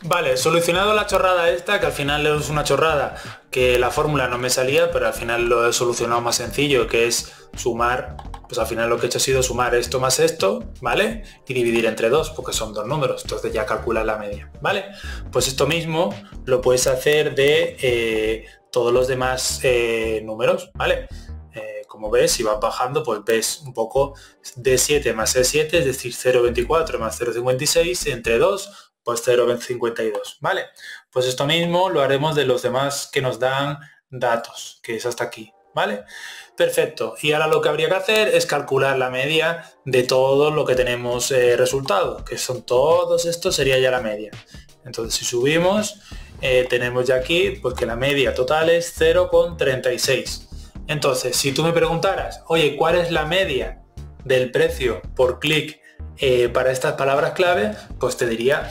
Vale, solucionado la chorrada esta, que al final es una chorrada, que la fórmula no me salía, pero al final lo he solucionado más sencillo, que es sumar, pues al final lo que he hecho ha sido sumar esto más esto, ¿vale? Y dividir entre dos, porque son dos números, entonces ya calculas la media, ¿vale? Pues esto mismo lo puedes hacer de todos los demás números, ¿vale? Como ves, si vas bajando, pues ves un poco D7 más E7, es decir, 0,24 más 0,56 entre 2, pues 0,52, ¿vale? Pues esto mismo lo haremos de los demás que nos dan datos, que es hasta aquí, ¿vale? Perfecto. Y ahora lo que habría que hacer es calcular la media de todo lo que tenemos resultado, que son todos estos, sería ya la media. Entonces, si subimos, tenemos ya aquí pues que la media total es 0,36. Entonces, si tú me preguntaras, oye, ¿cuál es la media del precio por clic para estas palabras clave? Pues te diría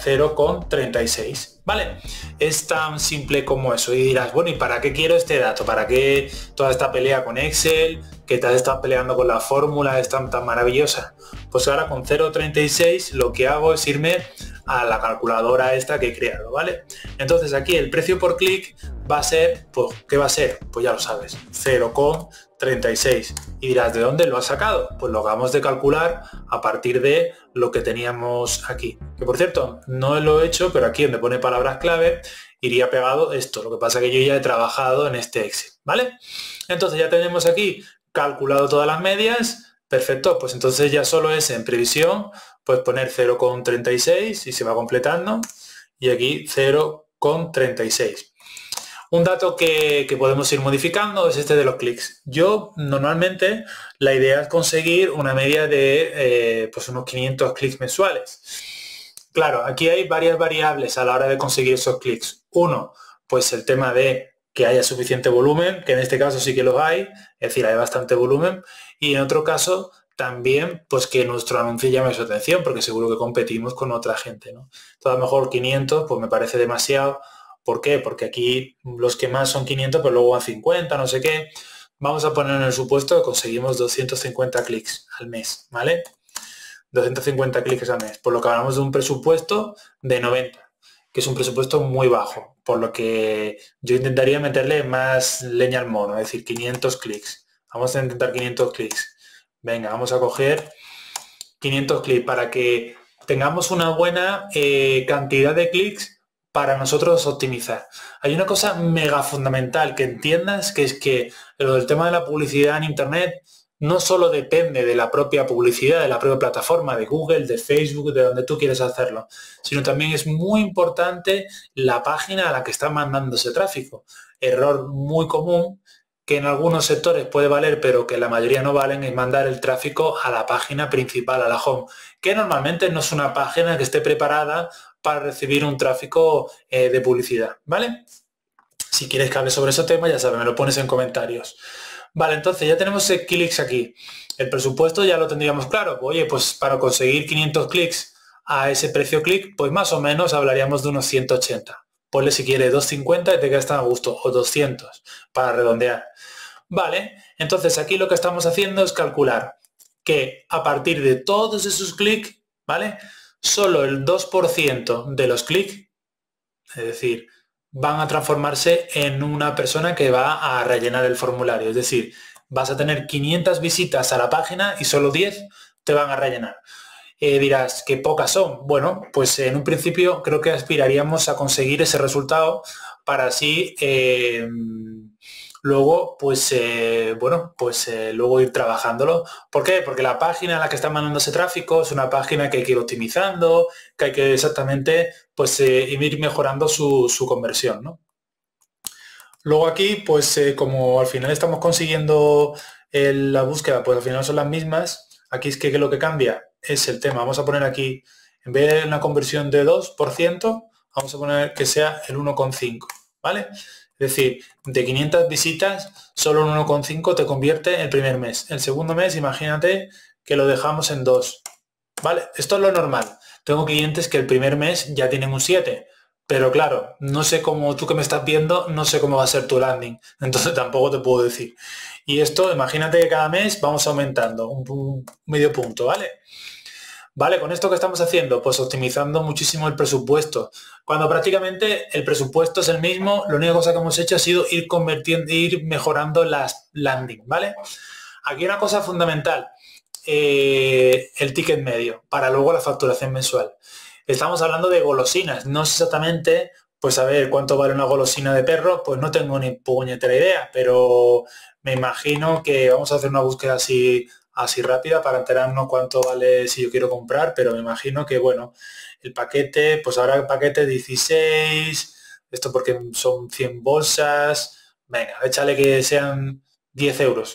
0,36, ¿vale? Es tan simple como eso. Y dirás, bueno, ¿y para qué quiero este dato? ¿Para qué toda esta pelea con Excel? ¿Que te has estado peleando con la fórmula? Es tan maravillosa. Pues ahora con 0,36 lo que hago es irme a la calculadora esta que he creado, ¿vale? Entonces aquí el precio por clic va a ser, pues, ¿qué va a ser? Pues ya lo sabes, 0,36. Y dirás, ¿de dónde lo has sacado? Pues lo acabamos de calcular a partir de lo que teníamos aquí. Que por cierto, no lo he hecho, pero aquí donde pone palabras clave, iría pegado esto. Lo que pasa es que yo ya he trabajado en este Excel, ¿vale? Entonces ya tenemos aquí calculado todas las medias. Perfecto, pues entonces ya solo es en previsión, pues poner 0,36 y se va completando. Y aquí 0,36. Un dato que podemos ir modificando es este de los clics. Yo normalmente la idea es conseguir una media de pues unos 500 clics mensuales. Claro, aquí hay varias variables a la hora de conseguir esos clics. Uno, pues el tema de que haya suficiente volumen, que en este caso sí que los hay, es decir, hay bastante volumen. Y en otro caso, también, pues que nuestro anuncio llame su atención, porque seguro que competimos con otra gente, ¿no? Entonces, a lo mejor 500, pues me parece demasiado. ¿Por qué? Porque aquí los que más son 500, pero luego van 50, no sé qué. Vamos a poner en el supuesto que conseguimos 250 clics al mes, ¿vale? 250 clics al mes, por lo que hablamos de un presupuesto de 90, que es un presupuesto muy bajo, por lo que yo intentaría meterle más leña al mono, es decir, 500 clics. Vamos a intentar 500 clics. Venga, vamos a coger 500 clics para que tengamos una buena cantidad de clics para nosotros optimizar. Hay una cosa mega fundamental que entiendas, que es que lo del tema de la publicidad en Internet no solo depende de la propia publicidad, de la propia plataforma, de Google, de Facebook, de donde tú quieres hacerlo, sino también es muy importante la página a la que está mandando ese tráfico. Error muy común que en algunos sectores puede valer, pero que la mayoría no valen, es mandar el tráfico a la página principal, a la home, que normalmente no es una página que esté preparada para recibir un tráfico de publicidad, ¿vale? Si quieres que hable sobre ese tema, ya sabes, me lo pones en comentarios. Vale, entonces ya tenemos clics aquí. El presupuesto ya lo tendríamos claro. Oye, pues para conseguir 500 clics a ese precio clic, pues más o menos hablaríamos de unos 180. Ponle si quieres 250 y te quedas tan a gusto, o 200, para redondear. Vale, entonces aquí lo que estamos haciendo es calcular que a partir de todos esos clics, ¿vale? Solo el 2% de los clics, es decir, van a transformarse en una persona que va a rellenar el formulario. Es decir, vas a tener 500 visitas a la página y solo 10 te van a rellenar. Dirás, ¿qué pocas son? Bueno, pues en un principio creo que aspiraríamos a conseguir ese resultado para así luego, pues bueno, pues luego ir trabajándolo. ¿Por qué? Porque la página a la que está mandando ese tráfico es una página que hay que ir optimizando, que hay que exactamente pues ir mejorando su conversión, ¿no? Luego aquí, pues como al final estamos consiguiendo la búsqueda, pues al final son las mismas, aquí es que lo que cambia es el tema. Vamos a poner aquí, en vez de una conversión de 2%, vamos a poner que sea el 1,5, ¿vale? Es decir, de 500 visitas, solo un 1,5 te convierte el primer mes. El segundo mes, imagínate que lo dejamos en 2, ¿vale? Esto es lo normal. Tengo clientes que el primer mes ya tienen un 7. Pero claro, no sé cómo, tú que me estás viendo, no sé cómo va a ser tu landing, entonces tampoco te puedo decir. Y esto, imagínate que cada mes vamos aumentando un medio punto, ¿vale? ¿Vale? Con esto que estamos haciendo, pues optimizando muchísimo el presupuesto. Cuando prácticamente el presupuesto es el mismo, la única cosa que hemos hecho ha sido ir convirtiendo, ir mejorando las landing, ¿vale? Aquí una cosa fundamental, el ticket medio, para luego la facturación mensual. Estamos hablando de golosinas, no sé exactamente, pues a ver cuánto vale una golosina de perro, pues no tengo ni puñetera idea, pero me imagino que vamos a hacer una búsqueda así rápida para enterarnos cuánto vale si yo quiero comprar, pero me imagino que, bueno, el paquete, pues ahora el paquete 16, esto porque son 100 bolsas, venga, échale que sean 10 euros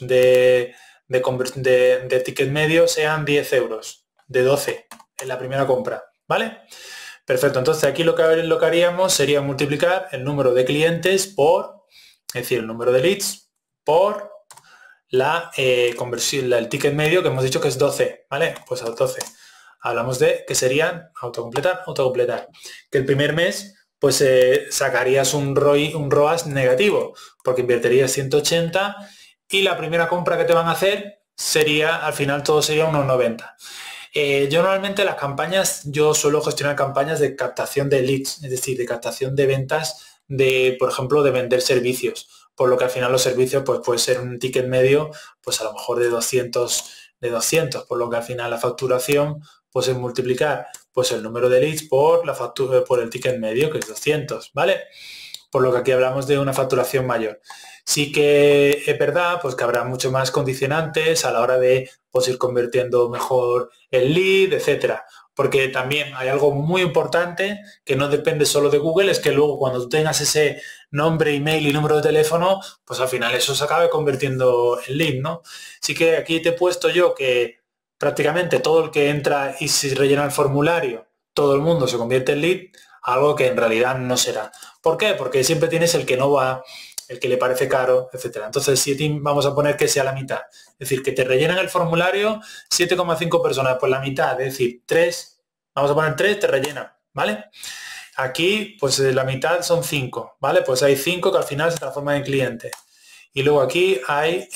de ticket medio, sean 10 euros, de 12 en la primera compra, ¿vale? Perfecto, entonces aquí lo que haríamos sería multiplicar el número de clientes por, es decir, el número de leads por la conversión, el ticket medio que hemos dicho que es 12, ¿vale? Pues a 12. Hablamos de que serían autocompletar. Que el primer mes, pues sacarías un ROAS negativo, porque invertirías 180 y la primera compra que te van a hacer sería, al final todo sería unos 90. Yo normalmente las campañas, yo suelo gestionar campañas de captación de leads, es decir, de captación de ventas de, por ejemplo, de vender servicios, por lo que al final los servicios pues puede ser un ticket medio, pues a lo mejor de 200, por lo que al final la facturación pues es multiplicar pues el número de leads por la factura, por el ticket medio, que es 200, ¿vale? Por lo que aquí hablamos de una facturación mayor. Sí que es verdad pues que habrá mucho más condicionantes a la hora de pues, ir convirtiendo mejor el lead, etcétera. Porque también hay algo muy importante que no depende solo de Google, es que luego cuando tú tengas ese nombre, email y número de teléfono, pues al final eso se acabe convirtiendo en lead, ¿no? Sí que aquí te he puesto yo que prácticamente todo el que entra y se rellena el formulario, todo el mundo se convierte en lead, algo que en realidad no será. ¿Por qué? Porque siempre tienes el que no va, el que le parece caro, etcétera. Entonces, si vamos a poner que sea la mitad. Es decir, que te rellenan el formulario 7,5 personas, pues la mitad, es decir, 3, vamos a poner 3, te rellenan, ¿vale? Aquí, pues la mitad son 5, ¿vale? Pues hay 5 que al final se transforman en clientes. Y luego aquí hay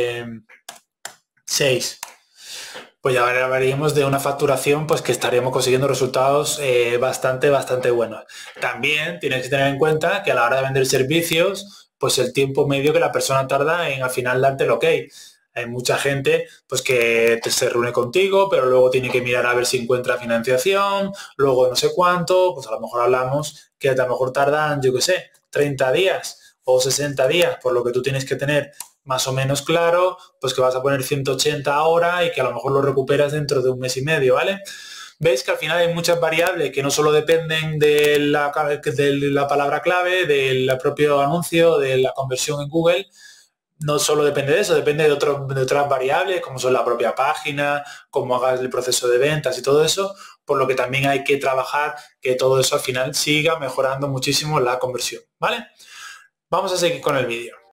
6. Pues ya hablaríamos de una facturación pues que estaríamos consiguiendo resultados bastante buenos. También tienes que tener en cuenta que a la hora de vender servicios, pues el tiempo medio que la persona tarda en al final darte el ok. Hay mucha gente pues que se reúne contigo, pero luego tiene que mirar a ver si encuentra financiación, luego no sé cuánto, pues a lo mejor hablamos que a lo mejor tardan, yo qué sé, 30 días o 60 días, por lo que tú tienes que tener más o menos claro, pues que vas a poner 180 ahora y que a lo mejor lo recuperas dentro de un mes y medio, ¿vale? Veis que al final hay muchas variables que no solo dependen de la palabra clave, del propio anuncio, de la conversión en Google, no solo depende de eso, depende de otras variables, como son la propia página, cómo hagas el proceso de ventas y todo eso, por lo que también hay que trabajar que todo eso al final siga mejorando muchísimo la conversión, ¿vale? Vamos a seguir con el vídeo.